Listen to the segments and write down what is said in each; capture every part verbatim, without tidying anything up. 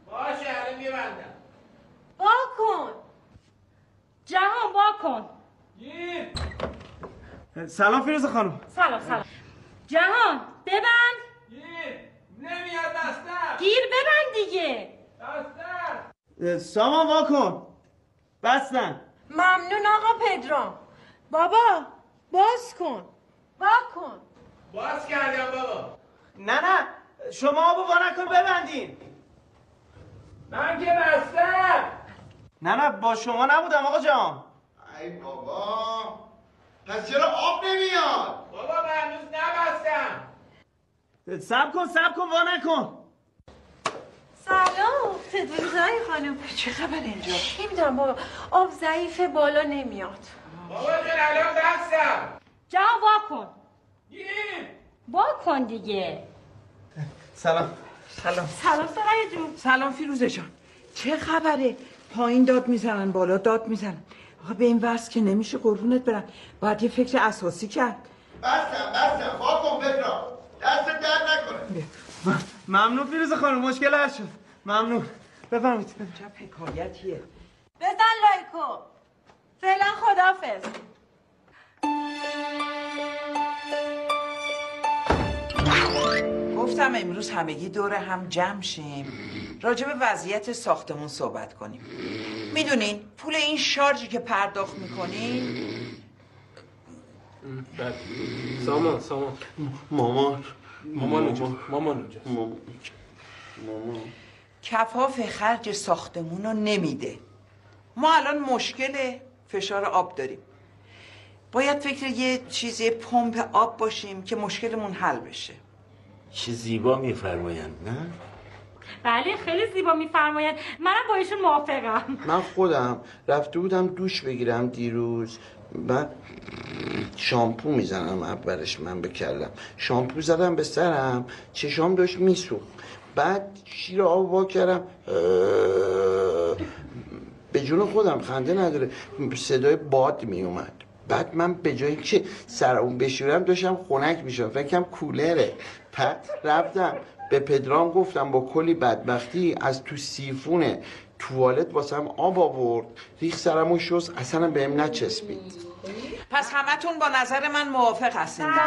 باشه الان میبندم. وا کن جهان، وا کن. گیر. سلام فیروزه خانم. سلام سلام. جهان ببند. گیر. نمیاد دستم. گیر ببند دیگه. دستم. سامان وا کن. بستن. ممنون آقا پدرام. بابا باز کن. وا کن. باز کردم بابا. نه نه شما آبو وا نکن ببندین. من که بستم. نه نه با شما نبودم آقا جان. ای بابا پس چرا آب نمیاد؟ بابا من هنوز نبستم. صبر کن صبر کن وا نکن. سلام چطوری زایی خانم؟ چه خبر اینجا؟ چی میدونم بابا، آب ضعیفه بالا نمیاد. بابا جون الان بستم. جهان وا کن. گیر. وا کن دیگه. سلام. سلام. سلام سرای جون. سلام فیروزه جان. چه خبره؟ پایین داد میزنن بالا داد میزنن. آقا به این وضع که نمیشه قربونت برن. باید یه فکر اساسی کرد. بستم بستم وا کن پدرام، دست درد نکنه. ممنون فیروزه خانم، مشکل حل شد. ممنون. بفرمایید. چه حکایتیه. بزن لایکو. فعلا خدافظ. گفتم امروز همگی دور هم جمع شیم راجع به وضعیت ساختمون صحبت کنیم. میدونین پول این شارژی که پرداخت میکنین بعد سامان سامان مامان مامان اونجا مامان اونجا مامان کفاف خرج ساختمون رو نمیده. ما الان مشکل فشار آب داریم. باید فکر یه چیزی پمپ آب باشیم که مشکلمون حل بشه. چه زیبا میفرمایند نه؟ بله خیلی زیبا میفرمایند. منم با ایشون موافقم. من خودم رفته بودم دوش بگیرم دیروز، بعد شامپو میزنم اولش من بکردم شامپو زدم به سرم، چشام داشت میسوخت، بعد شیر آب وا کردم به جون خودم خنده نداره صدای باد میومد. بعد من به جایی که سرمو بشورم داشتم خنک میشم، فکرم کولره. بعد رفتم به پدرام گفتم با کلی بدبختی از تو سیفون توالت واسم آب آورد، ریخ سرمو شست، اصلا بهم نچسبید. پس همتون با نظر من موافق هستین دیگه؟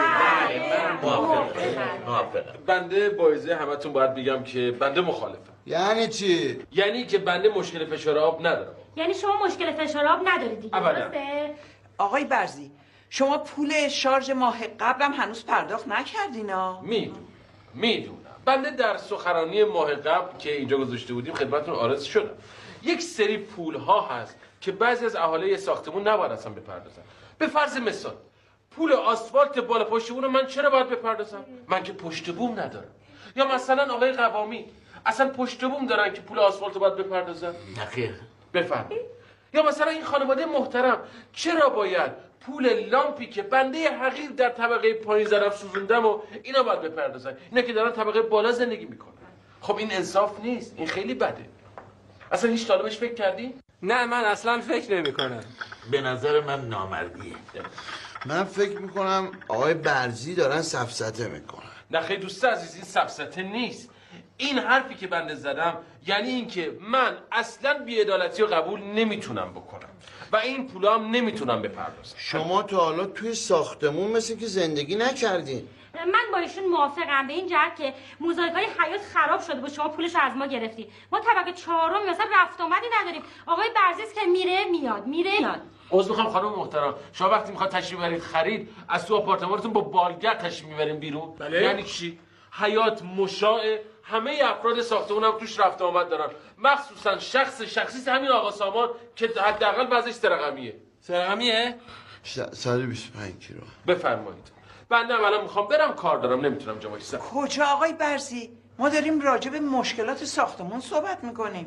من موافقم موافقم. بنده بایزه همتون باید بگم که بنده مخالفم. یعنی چی؟ یعنی که بنده مشکل فشار آب ندارم. یعنی شما مشکل فشار آب ندارید دیگه؟ ابدا. درسته؟ آقای برزی شما پول شارژ ماه قبلم هنوز پرداخت نکردینا؟ میدونم میدونم بنده در سخنرانی ماه قبل که اینجا گذاشته بودیم خدمتتون عرض شدم. یک سری پول ها هست که بعضی از اهالی ساختمون نباید اصلا بپردازن. به فرض مثال پول آسفالت بالا پشت بوم رو من چرا باید بپردازم؟ من که پشت بوم ندارم. یا مثلا آقای قوامی اصلا پشت بوم دارن که پول آسفالت رو باید بپردازن؟ نخیر. بفرمایید. یا مثلا این خانواده محترم چرا باید پول لامپی که بنده حقیر در طبقه پایین زدم سوزوندم و اینا باید بپردازن؟ اینا که دارن طبقه بالا زندگی میکنن. خب این انصاف نیست، این خیلی بده. اصلا هیچ طالبش فکر کردی؟ نه من اصلا فکر نمی کنم. به نظر من نامردیه. من فکر میکنم آقای برزی دارن سفسطه میکنن. نه خیلی دوست عزیز این سفسطه نیست. این حرفی که بنده زدم یعنی اینکه من اصلا بی‌عدالتی رو قبول نمیتونم بکنم و این پولا هم نمیتونم بپردازم. شما تا حالا توی ساختمون مثل که زندگی نکردین. من با ایشون موافقم به این جهت که موزاییکای حیاط خراب شده بود، شما پولش رو از ما گرفتی. ما طبقه چهارم مثلا رفت آمدی نداریم. آقای برزیس که میره میاد میره میاد. عذر میخوام خانم محترم، شما وقتی میخواد تشریف ببرید خرید از تو آپارتمانتون با بالگر تشریف میبرین بیرون؟ بله. یعنی چی؟ حیاط مشاع، همه افراد ساختمون هم توش رفت آمد دارن، مخصوصا شخص شخصی همین آقا سامان که حداقل وضعش سرقمیه. سرقمیه؟ صد و بیست و پنج کیلو. بفرمایید. بنده هم الان میخوام برم، کار دارم نمیتونم جا وایسم. کجا آقای برزی؟ ما داریم راجع به مشکلات ساختمون صحبت میکنیم.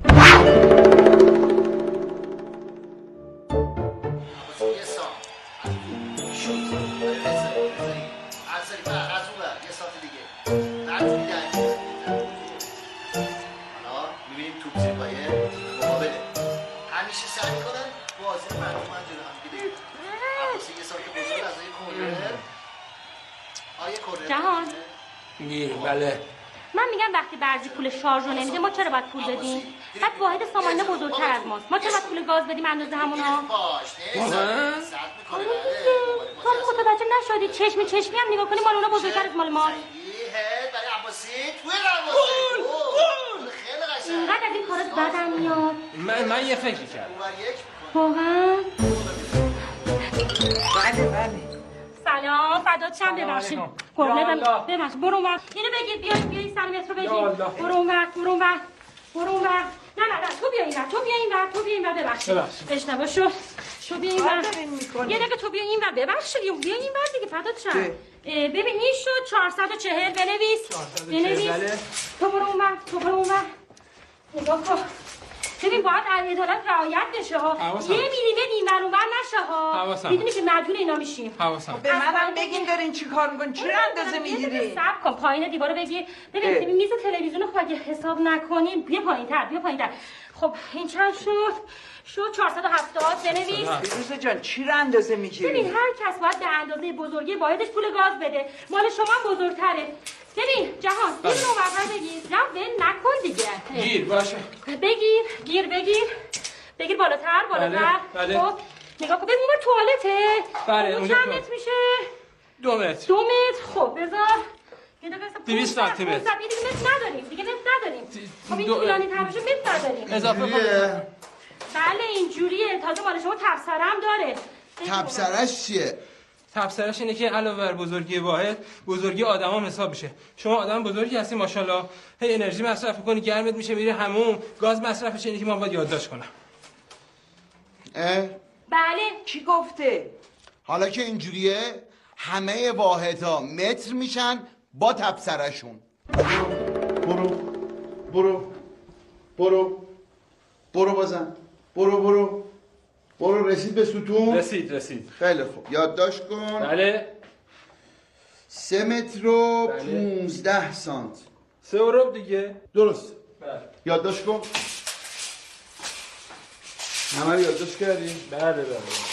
جهان می بله من میگم وقتی برزی پول شارژ رو نمیده ما چرا باید پول بدیم؟ بعد واحد سامانه بزرگتر از ماست. ما چرا باید پول گاز بدیم اندازه همونا؟ واقعا؟ تو متوجه نشدی چشمی چشمی هم نگاه کنی مال اونا بزرگتر از مال ما. اینقدر از این کارات بدم میاد. من من یه فکری کردم. واقعا؟ بله بله. سلام فدات شم ببخشید. قربونت ببخشید. برو اونور. اینو بگیر بیا بیا این سرمیت رو بگیر. برو اونور برو اونور. برو اونور. نه نه نه تو بیا اینور. تو بیا اینور. تو بیا اینور ببخشید. اشتباه شد. تو بیا اینور. یه دقیقه تو بیا اینور ببخشید. بیا اینور دیگه فدات شم. ببین این شد چهارصد و چهل بنویس. بنویس. تو برو اونور. تو برو اونور. نگاه کن. ببین باید عدالت رعایت بشه ها. یه میلیمتر این ور اونور نشه ها. میدونی که مدیون اینا میشیم. حواسم. به منم بگین دارین چی کار میکنین؟ چی اندازه میگیری؟ صبر کن پایین دیوارو بگیر. ببین میز تلویزیون رو اگه حساب نکنیم بیا پایین‌تر بیا پایین‌تر. خب این چند شد؟ شد چهارصد و هفتاد بنویس. فیروزه جان چی رو اندازه میگیری؟ ببین هر کس باید به اندازه بزرگی واحدش پول گاز بده. مال شما بزرگتره. ببین جهان این رو بغل بگیر. جان ول نکن دیگه. گیر باشه. بگیر گیر بگیر. بگیر بالاتر بالاتر. بله. خب نگاه کن ببین اون توالته. بله اونجا چند متر میشه؟ دو متر. دو متر. خب بذار دویست سانتی متر. دیگه متر نداریم دیگه متر نداریم. خب این طولانی تر بشه متر نداریم. اضافه کن. بله اینجوریه. تازه مال شما تبصره هم داره. تبصرهش چیه؟ تبصرهش اینه که علاوه بر بزرگی واحد بزرگی آدما هم حساب میشه. شما آدم بزرگی هستی ماشاءالله. هی انرژی مصرف کنی گرمت میشه میری هموم. گاز مصرفش اینه که من باید یادداشت کنم. اه؟ بله کی گفته؟ حالا که اینجوریه همه واحدها متر میشن با تبصرهشون. برو برو برو برو بازم برو برو برو رسید به ستون. رسید رسید. خیلی خوب یادداشت کن. بله. سه متر و پونزده سانت. سه و ربع دیگه. درست. بله. یادداشت کن. همه رو یادداشت کردی؟ بله بله.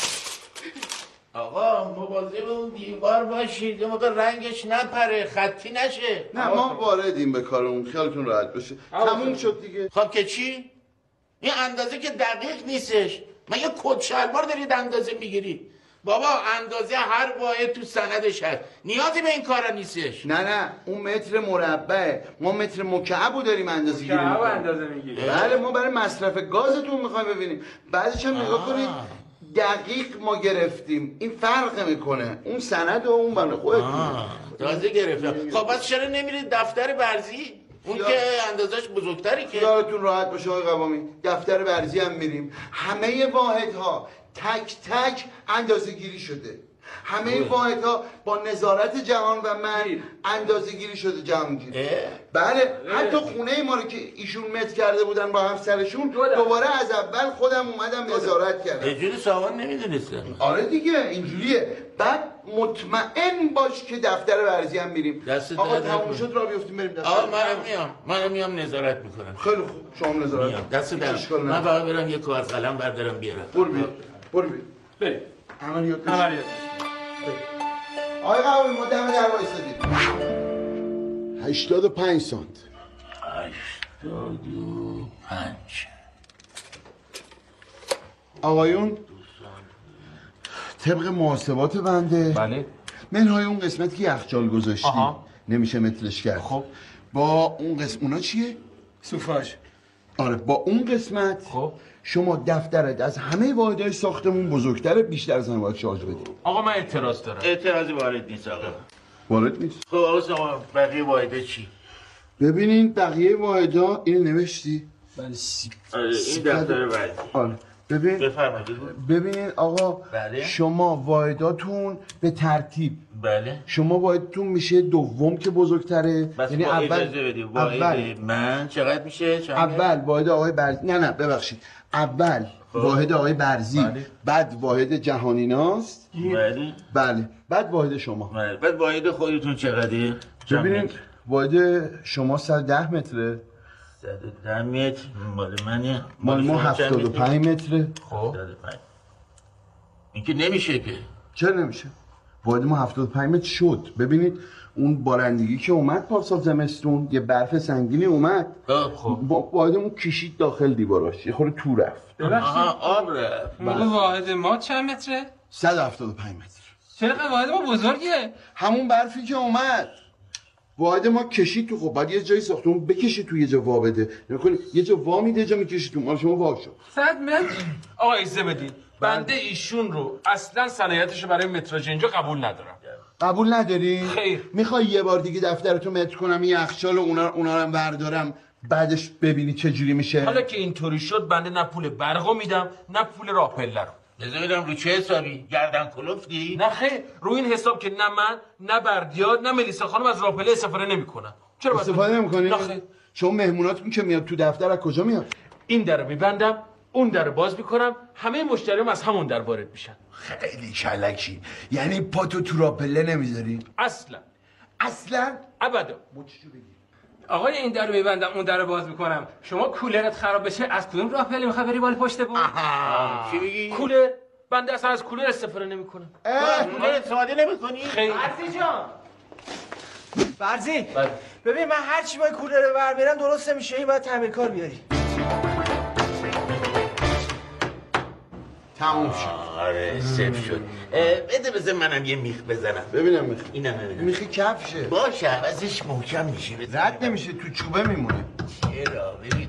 آقا مواظب اون دیوار باشید یه موقع رنگش نپره خطی نشه. نه ما واردیم به کارمون خیالتون راحت باشه. تموم شد دیگه. خب که چی؟ این اندازه که دقیق نیستش. مگه کد شلوار دارید اندازه میگیری؟ بابا اندازه هر واحد تو سندش هست. نیازی به این کارا نیستش. نه نه اون متر مربعه. ما متر مکعبو داریم اندازه گیری مکعب می‌کنیم. اندازه میگیری. بله ما برای مصرف گازتون میخوایم ببینیم. بعدش هم نگاه کنید دقیق ما گرفتیم. این فرق میکنه. اون سند و اون بنده خودتون. تازه گرفتم. خب بس چرا نمیرید دفتر برزی؟ اون یا... که اندازش بزرگتری که. خیالتون راحت باشه آقای قوامی. دفتر برزی هم میریم. همه واحدها تک تک اندازه گیری شده. همه واحدها با نظارت جهان و من اندازه گیری شده جهانگیر. بله حتی خونه ما رو که ایشون متر کرده بودن با همسرشون دوباره از اول خودم اومدم نظارت کردم. یه جوری سامان نمیدونستم. آره دیگه اینجوریه. بعد مطمئن باش که دفتر برزی هم میریم. آقا تموم شد را بیفتیم بریم دفتر. آقا منم میام. منم میام نظارت میکنم. خیلی خوب شما نظارت. میام. دست در. من فقط برم یه کاغذ قلم بردارم بیارم. برو بیا. برو بیا. بریم. عملیات. عملیات. آقای قوامی ما دم در وایسادیم. هشتاد و پنج سانت. هشتاد و پنج. آقایون طبق محاسبات بنده بله. منهای اون قسمت که یخچال گذاشتی نمیشه مترش کرد. خب با اون قسم اونا چیه؟ سوفاژ. آره با اون قسمت خب شما دفترت از همه واحدهای ساختمون بزرگتره بیشتر از باید شارژ بدی. آقا من اعتراض دارم. اعتراضی وارد نیست آقا. وارد نیست؟ خب آقا شما بقیه واحده چی؟ ببینین بقیه واحدها اینو نوشتی؟ بله. این دفتر بعدی. آره ببین بفرمایید. ببینین آقا بله. شما واحداتون به ترتیب بله. شما واحدتون میشه دوم که بزرگتره. یعنی اول اول من چقدر میشه؟ چند اول واحد آقای برزی. نه نه ببخشید اول واحد آقای برزی. بله. بعد واحد جهانیناست. بله. بله بعد واحد شما. بله. بعد واحد خودتون چقدره؟ ببینید واحد شما صد و ده متره. صد و ده متر مال منه. مال ما هفتاد و پنج متره. خب این که نمیشه که. چرا نمیشه؟ واحد ما هفتاد و پنج متر شد. ببینید اون بارندگی که اومد پارسال زمستون یه برف سنگینی اومد، خب واحدمون کشید داخل دیواراش، یه خورده تو رفت. آها آب رفت. موقع واحد ما چند متره؟ صد و هفتاد و پنج متر. چرا واحد ما بزرگه؟ همون برفی که اومد واحد ما کشید تو. خب بعد یه جایی ساختمون بکشه تو، یه جا وا بده. نکنه یه جا وا میده، یه جا میکشه تو. مال شما وا شد. صد متر. آقا ایزه بدید. بنده ایشون رو اصلا صلاحیتش برای متراژ اینجا قبول ندارم. قبول نداری؟ خیر. میخوای یه بار دیگه دفترتو متر کنم، یه یخچال و اونا اونا رو بردارم، بعدش ببینی چه جوری میشه؟ حالا که اینطوری شد بنده نه پول برقو میدم نه پول راه پله رو. بذارم رو چه حسابی؟ گردن کلفتی؟ نه خیر، رو این حساب که نه من نه بردیار نه ملیسا خانم از راه پله استفاده نمیکنن. چرا استفاده نمیکنی؟ نه خیر. شما مهموناتون که میاد تو دفتر از کجا میاد؟ این درو میبندم، اون درو باز میکنم، همه مشتریام از همون در وارد میشن. خیلی کلکی. یعنی پاتو تو راه پله نمیذاری؟ اصلا اصلا ابدا. آقای این درو میبندم اون درو باز میکنم، شما کولرت خراب بشه از کدوم راه پله میخوای بری بالا پشت بون؟ چی میگی؟ کولر بنده اصلا از کولر استفاده نمیکنم. کولر استفاده نمیکنی؟ خیر. فرزی جان، فرزی ببین من هر چی باید کولر رو بر برم درست نمیشه، این باید تعمیرکار بیاری. تموم شد. آره سف شد. بده بذار منم یه میخ بزنم. ببینم میخ. اینم ببینم. میخی کفشه. باشه ازش محکم میشه. رد نمیشه، تو چوبه میمونه. چرا ببین.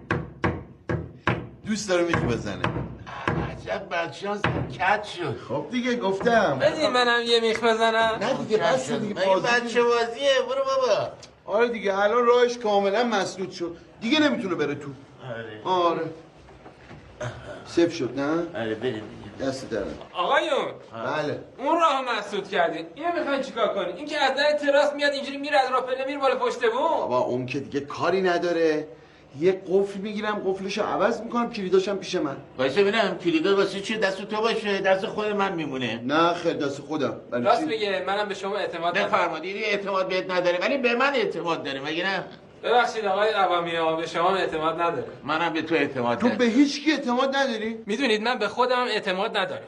دوست داره میخی بزنه. عجب بدشانس کج شد. خب دیگه گفتم. بدین منم یه میخ بزنم. نه دیگه بس دیگه. این بچه بازیه، برو بابا. آره دیگه الان راهش کاملا مسدود شد. دیگه نمیتونه بره تو. آره. آره. سیف شد نه؟ آره بریم دیگه. دست درم. آقایون بله. اون راه مسدود کردین، اینو میخواین چیکار کنین؟ این که از در تراس میاد اینجوری میره از راه پله میره بالا پشت بون. بابا اون که دیگه کاری نداره. یه قفل میگیرم، قفلشو عوض میکنم، کلیداشم پیش من. وایسا ببینم کلیدا واسه چی دست تو باشه؟ دست خود من میمونه. نه خیر دست خودم. راست میگه، منم به شما اعتماد ندارم. نفرمایید اعتماد بهت نداره ولی به من اعتماد داره مگه نه؟ ببخشید آقای قوامی ها، به شما اعتماد نداره. منم به تو اعتماد تو دارم. به هیچ کی اعتماد نداری؟ میدونید من به خودم هم اعتماد ندارم.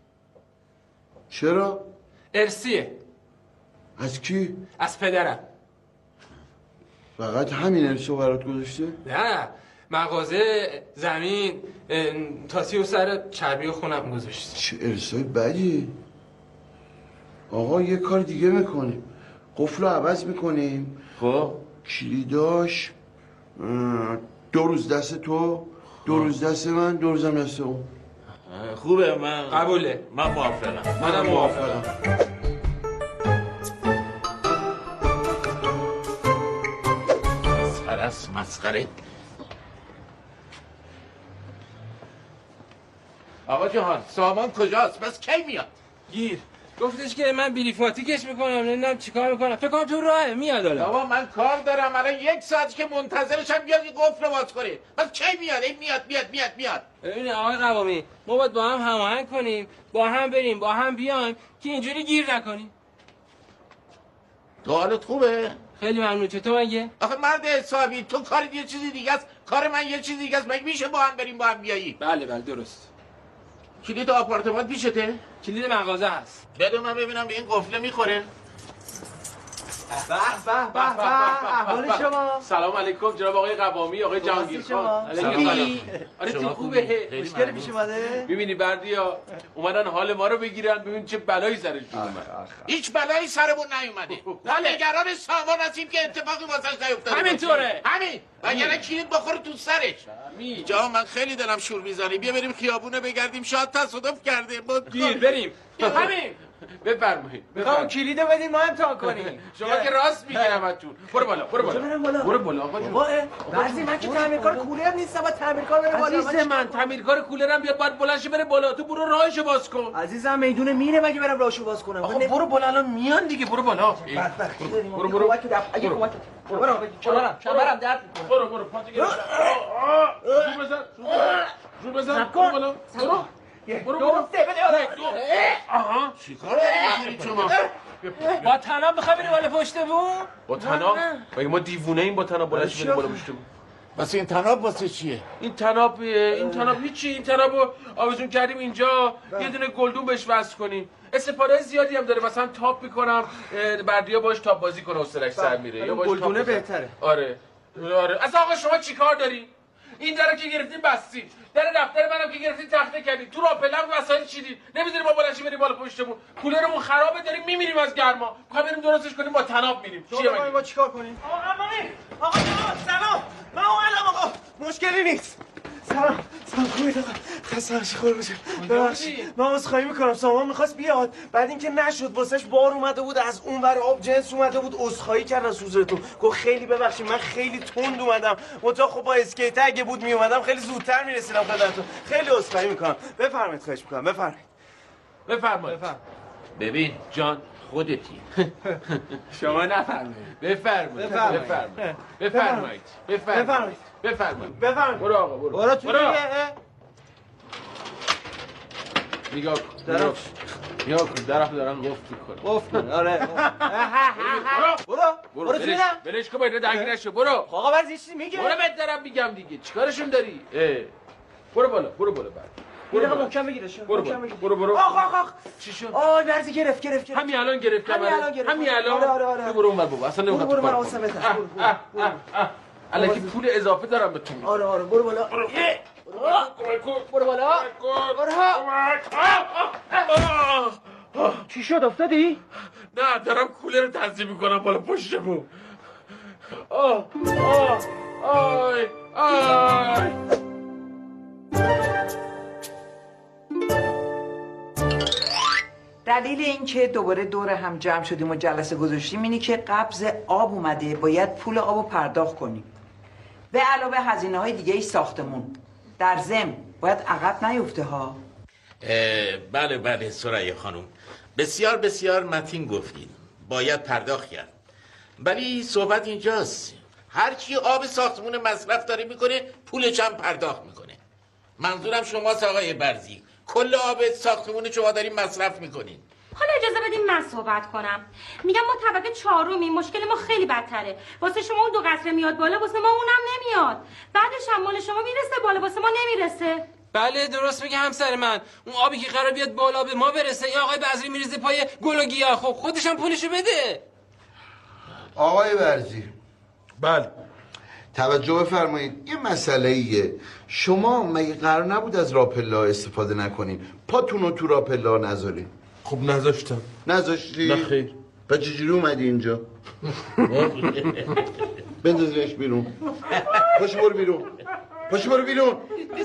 چرا؟ ارسیه. از کی؟ از پدرم. فقط همین ارسو برات گذاشته؟ نه، مغازه، زمین، تاسی و سر چربی و خونم گذاشته. چه ارسای بدی؟ آقا یه کار دیگه میکنیم، قفل رو عوض میکنیم. خب کلیداش دو روز دست تو، دو روز دست من، دو روزم دست اون. خوبه. من قبوله. من موافقم. منم موافقم. مسخره است مسخره. آقا جهان سامان کجاست؟ بس کی میاد؟ گیر گفتش که من بریفاتیکش میکنم، نمیدونم چیکار میکنم. فکر کنم تو راهه میاد حالا. بابا من کار دارم الان یک ساعت که منتظرشم بیاد این قفل باز کنه. بس کی میاد؟ این میاد میاد میاد میاد. ببین آقای قوامی، ما باید با هم هماهنگ کنیم، با هم بریم با هم بیایم که اینجوری گیر نکنیم. تو حالت خوبه؟ خیلی ممنون. چطور مگه؟ آخه مرد حسابی تو کارت یه چیزی دیگه است، کار من یه چیزی دیگه است. مگه میشه با هم بریم با هم بیاییم؟ بله بله درست. کلید آپارتمان پیشته؟ کلید مغازه هست. بده من ببینم به این قفله میخوره. به به به به، احوال شما؟ سلام علیکم جناب آقای قوامی، آقای جهانگیر خان. علیکم. آره تو خوبه؟ مشکلی پیش اومده؟ میبینی بردیا اومدن حال ما رو بگیرن، ببین چه بلایی سرش اومد. هیچ بلایی سرمون نیومده. ما نگران سامان هستیم که اتفاقی واسش نیفتاده. همینطوره. همین. وگرنه کلید بخوره تو سرش. اینجا من خیلی دلم شور میزنه. بیا بریم خیابونه بگردیم، شاید تصادف کرده. گیر بریم. همین. بفرمایید. میخوام کلیدو بدین ما امتحان کنیم. شما که راست میگین همتون. برو بالا، برو بالا. برم بالا. برو بالا آقا جون. بابا بعضی من که تعمیرکار کولر نیستم، با تعمیرکار بره بالا. عزیز من تعمیرکار کولرم بیاد باید بلند شه بره بالا. تو برو راهشو باز کن. عزیزم میدون میره مگه برم راهشو باز کنم؟ آقا برو بالا الان میان دیگه. برو بالا. بدبختی داریم. برو برو. اگه کمک برو کمرم کمرم درد میکنه. برو برو پاتو گرفت. رو بزن. رو بزن. برو بالا. برو. برو برو. آها چیکار دارید شما؟ با تناب میخوای بری بالا پشت بون؟ با تناب؟ مگه ما دیوونه ایم با تناب بلند شه بریم بالا پشت بون؟ واسه این تناب واسه چیه؟ این تناب این تناب هیچی. این تنابو آویزون کردیم اینجا یه دونه گلدون بهش وصل کنیم. استفاده زیادی هم داره. مثلا تاپ میکنم بردیا باش تاپ بازی کنه استرش سر میره یا باش گلدونه بهتره. آره آره. از آقا شما چیکار داری؟ این درو که گرفتین بستین، در دفتر منم که گرفتین تخته کردین، تو راپلم وسایل چیدین، نمیذاری ما بلنشی بریم بالا پشتمون. کولرمون خرابه داریم میمیریم از گرما. میخوایم بریم درستش کنیم با تناب میریم. چیه مگه؟ ما چیکار کنیم؟ آقا قمانی، آقا سلام. من اومدم آقا. مشکلی نیست. سلام. سلام خوبید آقا. خسته نباشی خور بشه. ببخشید. من عذرخواهی میکنم. سامان میخواست بیاد. بعد اینکه نشد واسش بار اومده بود از اون ور آب جنس اومده بود عذرخواهی کرد از حضورتون. گفت خیلی ببخشید من خیلی تند اومدم. منتها خب با اسکیت اگه بود میومدم خیلی زودتر میرسیدم خدمتتون. خیلی عذرخواهی میکنم. بفرمایید خواهش میکنم. بفرمایید. بفرمایید. ببین جان خودتی. شما نفرمایید. بفرمایید. بفرمایید. بفرمایید. بفرمایید. بفرمایید. بفرمایید. برو آقا برو. برو تو دیگه. نگاه کن. نگاه کن. نگاه کن درخت دارن قفل میکنن. قفل کن. آره. برو. برو. برو تو نه. بلش کن باید درگیر نشو. برو. آقا برز چیزی میگه. برو بهت دارم میگم دیگه. چیکارشون داری؟ برو بالا. برو بالا بعد. برو بالا. محکم بگیرش. برو برو برو. آخ آخ آخ. چی شد؟ آه برزی گرفت گرفت گرفت. همین الان گرفت. همین الان گرفت. همین الان. آره آره آره. برو اونور بابا. اصلا نمیخواد. برو برو واسه بهتر. برو. الکی پول اضافه دارم به تو. آره آره برو بالا. برو بالا. برو. چی شد افتادی؟ نه دارم کولر رو تنظیم میکنم بالا پشتمون. آه آه آی آی. دلیل این که دوباره دور هم جمع شدیم و جلسه گذاشتیم اینه که قبض آب اومده، باید پول آب رو پرداخت کنیم. به علاوه هزینه های دیگه ای ساختمون. در ضمن باید عقب نیفته ها. بله بله سریا خانم، بسیار بسیار متین گفتید، باید پرداخت کرد. ولی صحبت اینجاست، هر کی آب ساختمون مصرف داره میکنه پولش هم پرداخت میکنه. منظورم شماست آقای برزی، کل آب ساختمون شما داریم مصرف میکنین. حالا اجازه بدین من صحبت کنم. میگم ما طبقه چهارمی، مشکل ما خیلی بدتره. واسه شما اون دو قطره میاد بالا، واسه ما اونم نمیاد. بعدش هم مال شما میرسه بالا، واسه ما نمیرسه. بله درست میگه همسر من. اون آبی که قرار بیاد بالا به ما برسه، یا آقای بزری میریزه پای گل و گیاه. خب خودش هم پولشو بده. آقای برزی. بله. توجه بفرمایید، یه مسئله ایه. شما مگه قرار نبود از راپلا استفاده نکنین؟ پاتون رو تو راپلا نذارین. خب نذاشتم. نذاشتی؟ نه خیر. پس چجوری اومدی اینجا؟ بندازینش بیرون. پاشو برو بیرون. پاشو برو بیرون.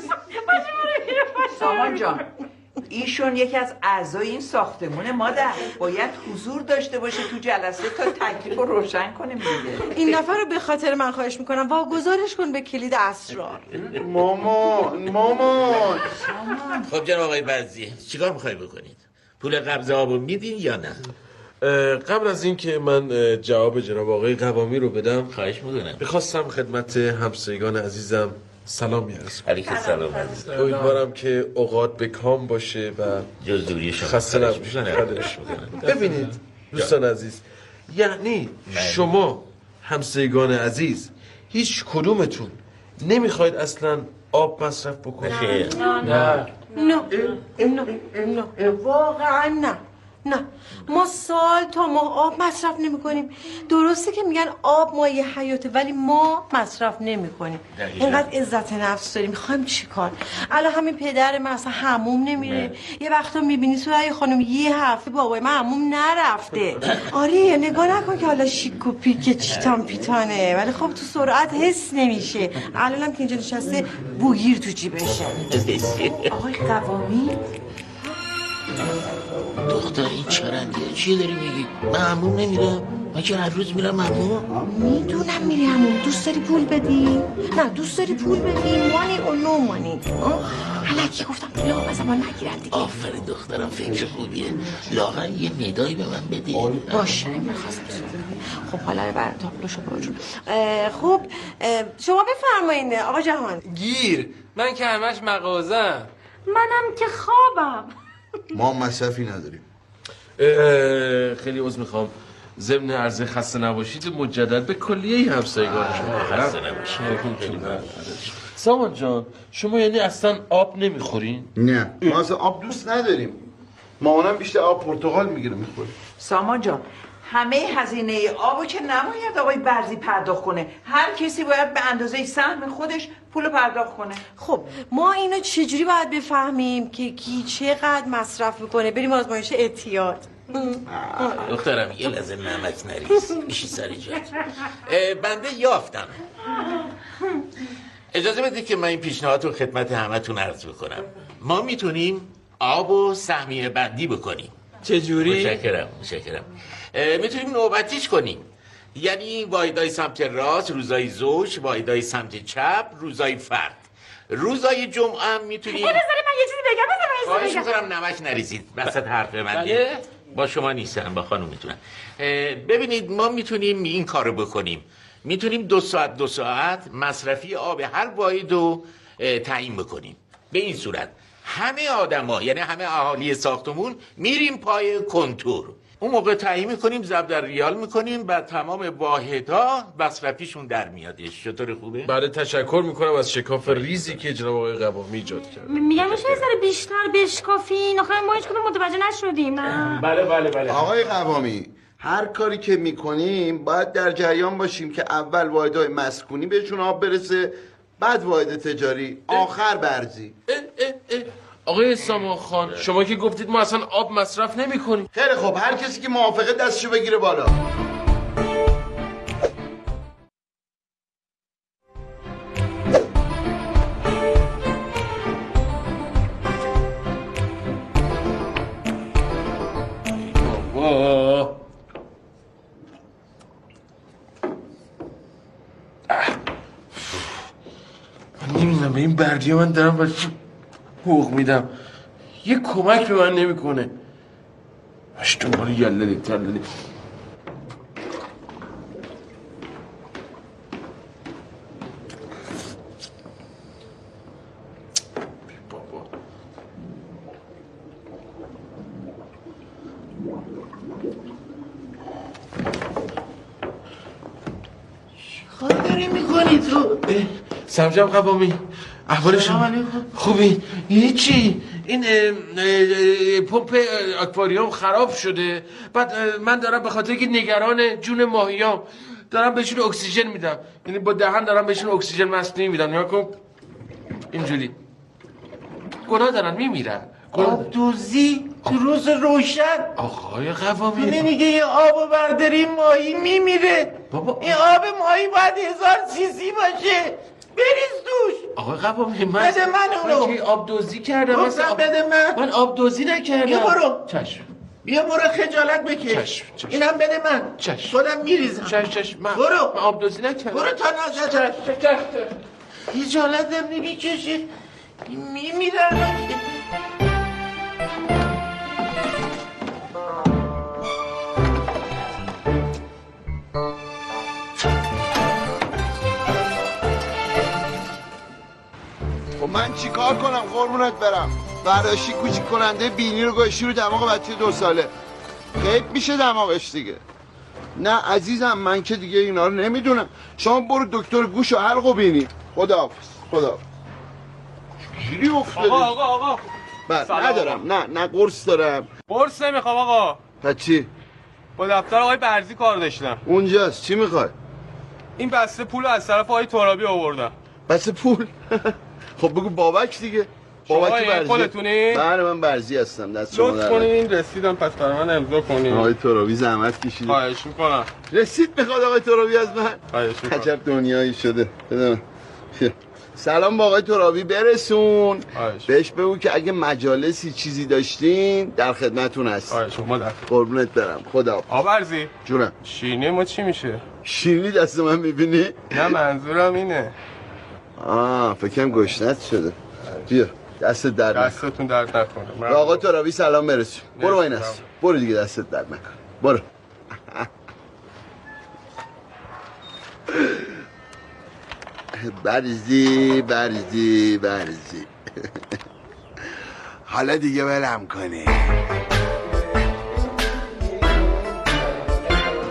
سامان جان، ایشون یکی از اعضای این ساختمون مادر، باید حضور داشته باشه تو جلسه تا تکلیف رو روشن کنیم دیگه. این نفر رو به خاطر من خواهش میکنم واگذارش کن به کلید اسرار. مامان مامان خب جناب آقای برزی چیکار میخوای بکنید؟ پول قبض آبو میدین یا نه؟ قبل از این که من جواب جناب آقای قوامی رو بدم، خواهش میکنم. میخواستم خدمت همسایگان عزیزم سلام می‌ارزم. علیکم سلام عزیز. امیدوارم که اوقات به کام باشه و جز دوری شما خسته نباشید. ببینید دوستان عزیز، یعنی شما همسایگان عزیز هیچ کدومتون نمیخواید اصلا آب مصرف بکنید؟ نه نه نه نه نه واقعا نه نه. ما سال تا ماه آب مصرف نمی کنیم. درسته که میگن آب مایه حیاته، ولی ما مصرف نمی کنیم. اینقدر عزت نفس داریم، میخوایم چی کار؟ الان همین پدر من اصلا حموم نمیره. یه وقتا میبینی سرای خانم یه هفته بابای من حموم نرفته. آره نگاه نکن که حالا شیک و پیک چیتان پیتانه، ولی خب تو سرعت حس نمیشه. الانم که اینجا نشسته بوگیر تو جیبشه. آقای قوامی دختر این چرنده چی داری میگی؟ من همون نمیرم، من که هر روز میرم همون. میدونم میری همون. دوست داری پول بدی؟ نه دوست داری پول بدی؟ مانی و نو مانی. حلکی گفتم لا از ما نگیرن دیگه. آفرین دخترم، فکر خوبیه. لاغر یه ندایی به من بده. باشه میخواستم. خب حالا بر تابلو شو برو. خب شما بفرمایید آقا جهان. گیر من که همش مغازم. منم که خوابم. ما مصرفی نداریم. خیلی عذر میخوام. ضمن عرض خسته نباشید مجدد به کلیه همسایگان شما. خسته نباشید. سامان جان شما یعنی اصلا آب نمیخورین؟ نه ما اصلا آب دوست نداریم. مامانم بیشتر آب پرتقال میگیره میخوره. سامان جان همه هزینه آبو که نباید آقای برزی پرداخت کنه. هر کسی باید به اندازه سهم خودش پول پرداخت کنه. خب ما اینو چجوری باید بفهمیم که کی چقدر مصرف میکنه؟ بریم آزمایش اعتیاد. دخترم یه لحظه نمک نریز میشی سری جات. بنده یافتم. اجازه بدید که من این پیشنهاد رو خدمت همتون عرض بکنم. ما میتونیم آب و سهمیه بندی بکنیم. چجوری؟ متشکرم متشکرم. میتونیم نوبتیش کنیم، یعنی واحدای سمت راست روزای زوج، واحدای سمت چپ روزای فرد. روزای جمعه هم میتونیم. بذاری من یه چیزی بگم. بذار من یه چیزی بگم. نمک نریزید وسط حرف من. با شما نیستم، با خانم میتونم. ببینید ما میتونیم این کارو بکنیم. میتونیم دو ساعت دو ساعت مصرفی آب هر واحد رو تعیین بکنیم. به این صورت همه آدما یعنی همه اهالی ساختمون میریم پای کنتور. اون موقع تعیین میکنیم، ضرب در ریال میکنیم، بعد تمام واحدها مصرفیشون در میادش. چطور خوبه؟ بله تشکر میکنم از شکاف ریزی که جناب آقای قوامی ایجاد کرد. میگم میشه یه ذره بیشتر بشکافین. آخه ما هیچ کدوم متوجه نشدیم. نه بله بله بله. آقای قوامی هر کاری که میکنیم باید در جریان باشیم که اول واحدهای مسکونی بهشون آب برسه، بعد واحد تجاری، آخر برزی. اه اه اه. آقای سامان خان شما که گفتید ما اصلا آب مصرف نمی کنیم. خیلی خب هر کسی که موافقه دستشو بگیره بالا. بابا من نمیدونم به این بردیه من دارم برای چی حقوق میدم، یه کمک به من نمیکنه. باش دنبال یللی تللی. بابا چیکار داری میکنی تو؟ سمجم قوامی احوال شما خوبی؟ هیچی این پمپ آکواریوم خراب شده، بعد من دارم به خاطر که نگران جون ماهیام دارم بهشون اکسیژن میدم، یعنی با دهن دارم بهشون اکسیژن مصنوعی میدم. نگاه کن اینجوری گناه دارن میمیرن. آبدوزی تو روز روشن. آقای قوامی تو نمیگه یه آبو برداری ماهی میمیره؟ بابا این آب ماهی باید هزار سی سی باشه، بریز توش. آقای قوامی من بده من اونو. من که آب دوزی کردم. گفتم آب... بده من. من آب دوزی نکردم. بیا برو. چشم. بیا برو خجالت بکش. چشم چشم. اینم بده من. چشم. خودم میریزم. چشم چشم. من برو. من آب دوزی نکردم. برو تا نزد. چشم چشم. خجالتم نمیکشه. میمیرن. خب من چیکار کنم قربونت برم؟ برداشتی کوچیک کننده بینی رو گوشی رو دماغ بچه دو ساله غیب میشه دماغش دیگه. نه عزیزم من که دیگه اینا رو نمیدونم. شما برو دکتر گوش و حلق و بینی. خداحافظ خداحافظ. گیری افتادی. آقا آقا آقا بله ندارم. نه نه قرص دارم. قرص نمیخوام آقا. تا چی؟ با دفتر آقای برزی کار داشتم. اونجاست. چی میخوای؟ این بسته پول از طرف آقای ترابی آوردم. بسته پول؟ خب بگو بابک دیگه. بابک برزی. خودتونی؟ بله من برزی هستم. دست شما لطف کنین این رسیدم پس برای من امضا کنین. آقای ترابی زحمت کشیده. خواهش میکنم. رسید میخواد آقای ترابی از من؟ خواهش میکنم. عجب دنیایی شده. بدم. سلام با آقای ترابی برسون. بهش بگو که اگه مجالسی چیزی داشتین در خدمتون هست. خواهش میکنم. قربونت برم. خدا. آقا برزی. جونم. شیرینی ما چی میشه؟ شیرینی دست من میبینی؟ نه منظورم اینه. آه فکرم گشنت شده. بیا دست درد نکن. دستتون درد نکنه. آقا ترابی سلام برسون. برو با این است. برو دیگه دستت درد نکن. برو. برزی برزی برزی. حالا دیگه ولم کنی.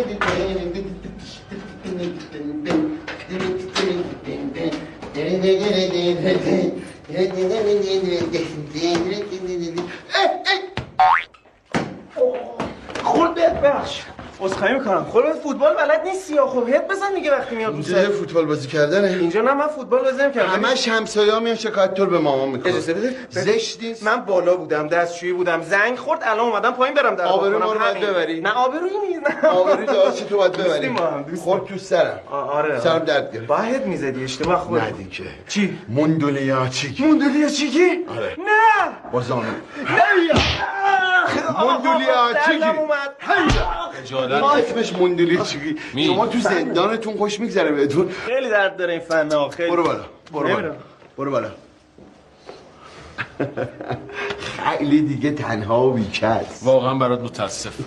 خورد ببخش عذرخواهی میکنم. خودت فوتبال بلد نیستی یا خب هد بزن دیگه وقتی میاد اینجا فوتبال بازی کردنه. اینجا نه من فوتبال بازی نمی‌کردم. همش همسایا میان شکایت تو به مامان میکنه. اجازه بده. زشت نیست. من بالا بودم دستشویی بودم زنگ خورد الان اومدم پایین برم در آبروی ما رو باید ببری. نه آبرویی نیست. نه آبروی داداش تو باید ببری. ما هم دوست خورد تو سرم. آره سرم درد گرفت. باید میزدی اشتباه خورد. نه دیگه. چی؟ موندولیاچیک. موندولیاچیکی؟ آره. نه. بازانو. نه. موندولیاچیکی. اومد. خجالت. اسمش موندولیاچیکی. شما تو زندانتون خوش میگذره بهتون. خیلی درد داره این فنا خیلی. برو بالا. برو بالا. برو بالا. خیلی دیگه تنها و بیکس. واقعا برات متاسفم.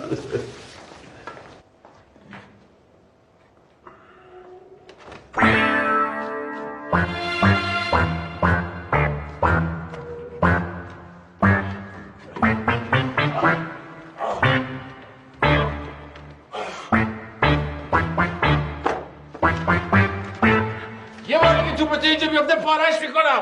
یه بار دیگه توپت اینجا بیفته پارش میکنم.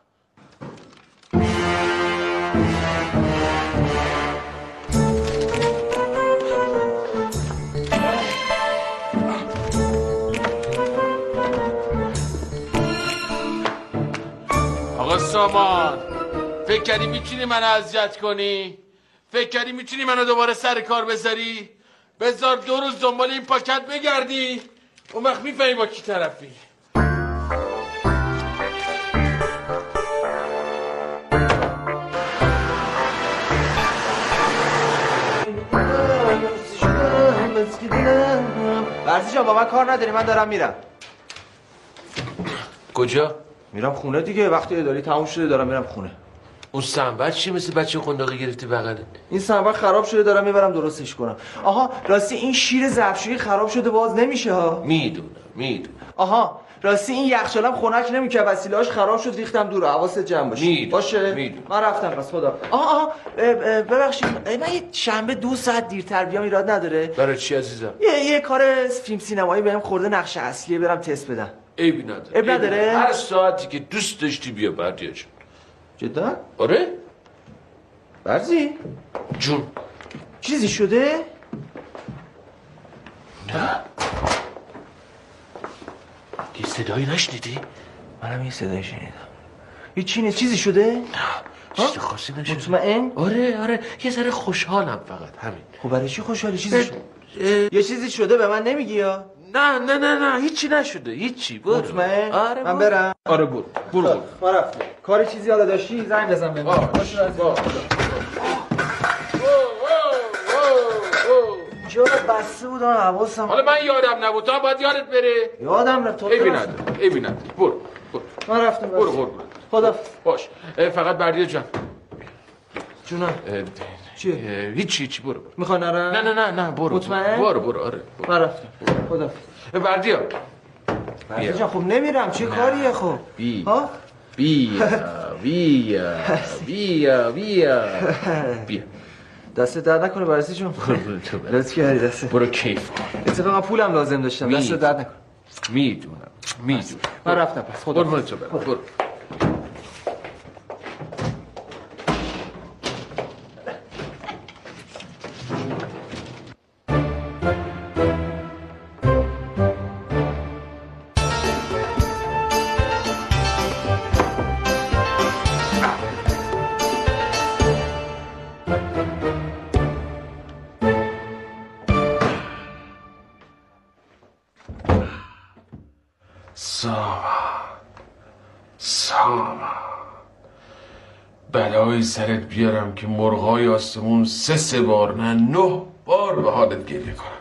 آقا سامان، فکر کردی میتونی منو اذیت کنی؟ فکر کردی میتونی منو دوباره سر کار بذاری؟ بذار دو روز دنبال این پاکت بگردی اون وقت میفهمی با کی طرفی. برزی جان با من کار نداری من دارم میرم. کجا؟ میرم خونه دیگه وقتی اداری تموم شده دارم میرم خونه. اون سنبر چی مثل بچه خنداقی گرفتی بغلت؟ این سنبر خراب شده دارم میبرم درستش کنم. آها راستی این شیر ظرفشویی خراب شده باز نمیشه ها. میدونم میدونم. آها راستی این یخچالم خنک نمیکنه وسیله‌اش خراب شد ریختم دور. حواست جمع باشه. میدونم. باشه میدونم. من رفتم پس خدا. آها آها ببخشید من یه شنبه دو ساعت دیرتر بیام ایراد نداره؟ برای چی عزیزم؟ یه یه کار فیلم سینمایی بهم خورده نقش اصلیه برم تست بدم. عیبی نداره. عیب نداره؟ هر ساعتی که دوست داشتی بیا بردیا جون. جدا؟ آره؟ برزی؟ جون چیزی شده؟ نه. یه صدایی نشنیدی؟ منم یه صدایی شنیدم. هیچی نیست چیزی شده؟ نه چیز خاصی نشده. مطمئن؟ آره آره یه ذره خوشحالم فقط همین. خب برای چی خوشحالی چیزی شده؟ یه چیزی شده به من نمیگی یا؟ نه نه نه نه هیچی نشده هیچی. برو. مطمئن؟ آره من برم؟ آره برو برو برو. ما رفتیم. کاری چیزی حالا داشتی زنگ بزن بهم. باش باش. اینجا بسته بود اون حواسم. حالا من یادم نبود تو هم باید یادت بره. یادم رفت تو. عیبی نداره عیبی نداره. برو برو. من رفتم. برو برو. خدا. باش فقط بردیا جان. جونم. چیه؟ هیچی هیچی برو. میخوای نرم؟ نه نه نه نه برو. مطمئن؟ برو برو آره. من رفتم. خدا. بردیا. بردیا جان خب نمیرم چه کاریه خب؟ بی. ها؟ بیا بیا بیا بیا بیا. دست درد نکنه بررسی جون. لطف کردی دست. برو کیف کن. اتفاقا پولم لازم داشتم. دست درد نکنه. میدونم میدونم. من رفتم پس خدا. برو تو برو. برو. ساما ساما بلایی سرت بیارم که مرغای آسمون سه سه بار نه نه بار به حالت گریه کنن.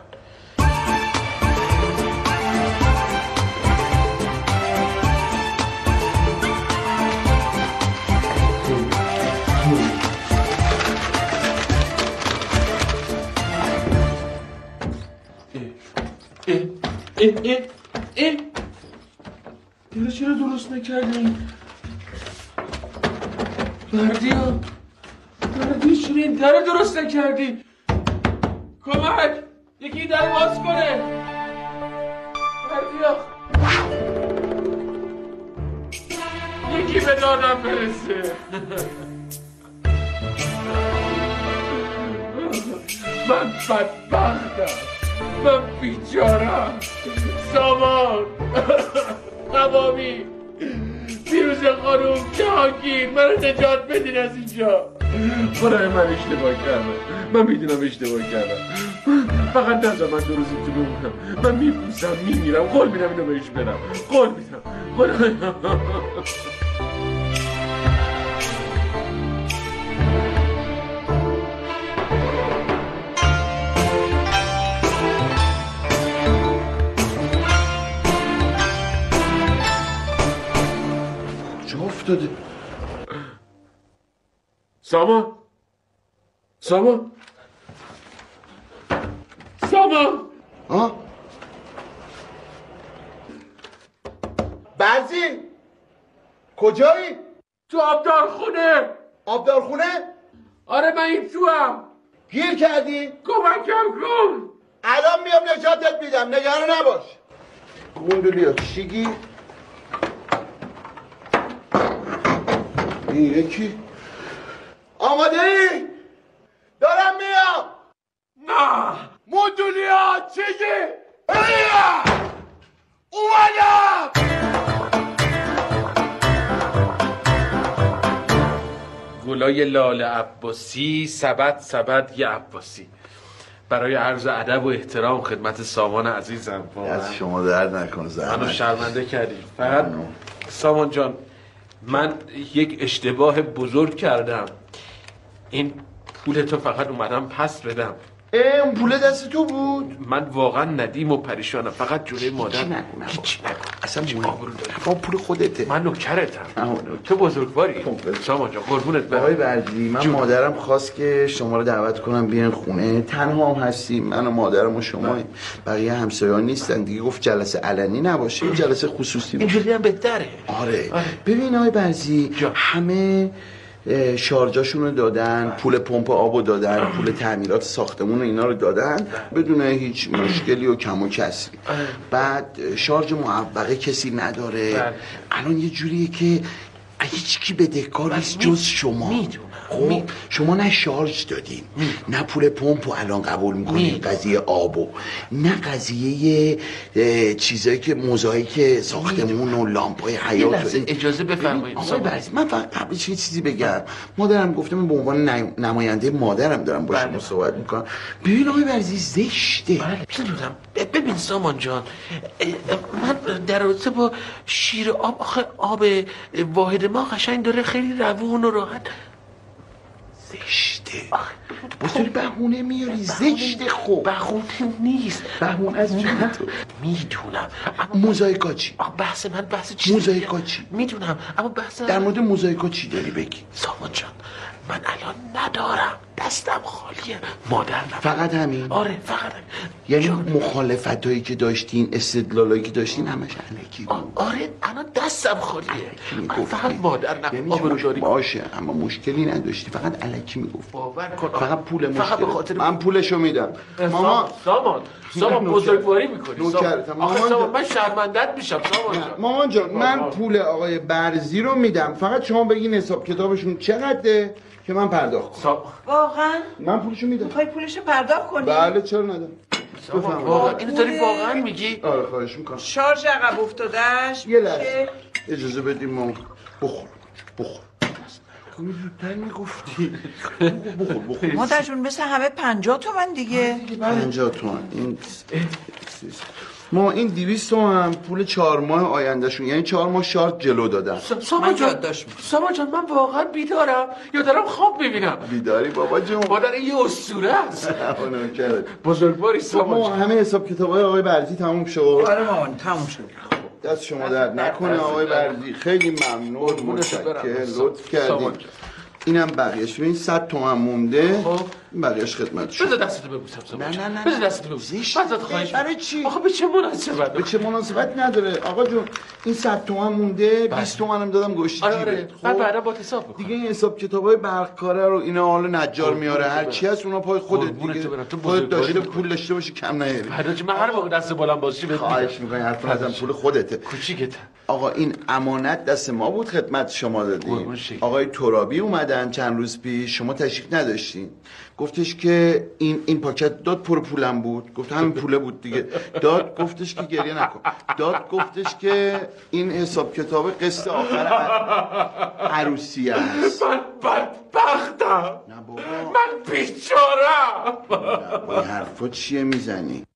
اه اه اه اه دیره چرا درست نکردی؟ بردیا بردیا چرا این در درست نکردی؟ کمک یکی در باز کنه. بردیا یکی به دادم برسه. من بدبختم، من بیچارم. سامان، قوامی، پیروز خانوم، جهانگیر، منو نجات بدین از اینجا. خدای من اشتباه کردم، من میدونم اشتباه کردم. فقط نذار من دو روزی تو بمونم. من میپوسم میمیرم، قول میدم اینو بهش برم، قول میدم. خدای افتاده. سامان سامان سامان ها برزین کجایی؟ تو آبدارخونه. آبدارخونه؟ آره من این تو هم گیر کردی؟ کمکم کن. الان میام نجاتت میدم، نگران نباش. گوندولیا چی گیر؟ این یکی آماده ای؟ دارم میام. نه موندولیا چیزی؟ اومدم. گلای لال عباسی، سبد سبد یه عباسی. برای عرض ادب و احترام خدمت سامان عزیزم. از شما درد نکن زحمت. منو شرمنده کردی. فقط سامان جان من یک اشتباه بزرگ کردم. این پول تو فقط اومدم پس بدم. این پول دست تو بود؟ من واقعا ندیم و پریشانم. فقط جلوی مادر هیچی نگو هیچی نگو. اصلا مهم آبرو داره. با پول خودته. من نوکرتم. تو بزرگواری. سامان جان قربونت برم. آقای برجی من جون. مادرم خواست که شما رو دعوت کنم بیاین خونه. تنها هم هستیم من و مادرم و شما. بقیه همسایه‌ها نیستن دیگه. گفت جلسه علنی نباشه، این جلسه خصوصی باشه. اینجوری هم بهتره. آره. آره. ببین آقای برجی همه شارجاشون رو دادن، پول پمپ آب دادن، پول تعمیرات ساختمون و اینا رو دادن بدون هیچ مشکلی و کم و کسری. بعد شارژ معوقه کسی نداره. الان یه جوریه که هیچ کی بدهکار نیست جز شما. میدونم. خب شما نه شارژ دادین، نه پول پمپ رو الان قبول میکنین، قضیه آبو، نه قضیه چیزایی که موزاییک ساختمون و لامپای حیات. اجازه بفرمایید آقای برزی من فقط قبل چه چیزی بگم. مادرم گفته من به عنوان نماینده مادرم دارم با شما صحبت میکنم. ببین آقای برزی زشته. بله میدونم. ببین سامان جان من در رابطه با شیر آب، آخه آب واحد ما قشنگ داره خیلی روون و راحت. زشته. بسیاری بهونه میاری. زشته. خوب بهونه نیست. بهونه از چی تو؟ میدونم. موزاییکا چی؟ بحث من بحث چی؟ موزاییکا چی؟ میدونم اما بحث در مورد موزاییکا چی داری بگی؟ سامان جان من الان ندارم، دستم خالیه. مادر نبود. فقط همین؟ آره فقط همین. یعنی مخالفت هایی که داشتین، استدلالایی که داشتین همش علکی بود. آره الان دستم خالیه. من فقط مادر نبود. آبروداری باشه اما مشکلی نداشتی، فقط علکی میگفت. باور کن فقط پول مشکل. فقط به خاطر من پولشو میدم. مامان سامان سامان بزرگواری میکنی. نوکرتم. آخه سامان من شرمندت میشم سامان جان. مامان جان من پول آقای برزی رو میدم، فقط شما بگین حساب کتابشون چقدره که من پرداخت کنم. واقعا؟ من پولشو میدم. میخوای پولشو پرداخت کنی؟ بله چرا ندم. بفرمایید. واقعا اینو داری واقعا میگی؟ آره خواهش میکنم. شارژ عقب افتادهش یه لحظه اجازه بدیم ما بخور بخور. زودتر میگفتی. بخور بخور. مادر جون مثل همه پنجاه تومن دیگه. پنجاه تومن. این ما این دویست تومن پول چهار ماه آیندهشون، یعنی چهار ماه شارت جلو دادن. سامان جان سامان جان من واقعا بیدارم یا دارم خواب میبینم؟ بیداری بابا جون. مادر این یه اسطوره است. بزرگواری سامان ما همه حساب کتابای آقای برزی تموم شد. آره مامان تموم شد. دست شما درد نکنه آقای برزی، خیلی ممنون، متشکرم، لطف کردید. اینم بقیه‌اش. ببین صد تومن مونده. بقیه‌اش خدمت شما. بذار دستتو ببوسم سامان نه جان. نه نه بذار دستتو ببوسم ازت خواهش برای چی؟ آخه به چه مناسبت به چه مناسبت نداره آقا جون این صد تومن مونده بیست تومنم دادم گوشتی آره آره خب بعد بعدا با حساب بکن دیگه این حساب کتابای برقکاره رو اینا حالا نجار میاره هر چی هست اونا پای خودت دیگه خودت داشته خودت داشته باشی کم نیاری. بعد من هر موقع دست بالا باشی بهت خواهش می‌کنی حرف نزن پول خودته. کوچیکته. آقا این امانت دست ما بود خدمت شما دادیم. آقای ترابی اومدن چند روز پیش شما تشریف نداشتین. گفتش که این این پاکت داد پر پولم بود. گفت همین پوله بود دیگه. داد گفتش که گریه نکن. داد گفتش که این حساب کتاب قسط آخر عروسی است. من بدبختم. نه بابا من بیچاره‌ام. با این حرفا چیه میزنی؟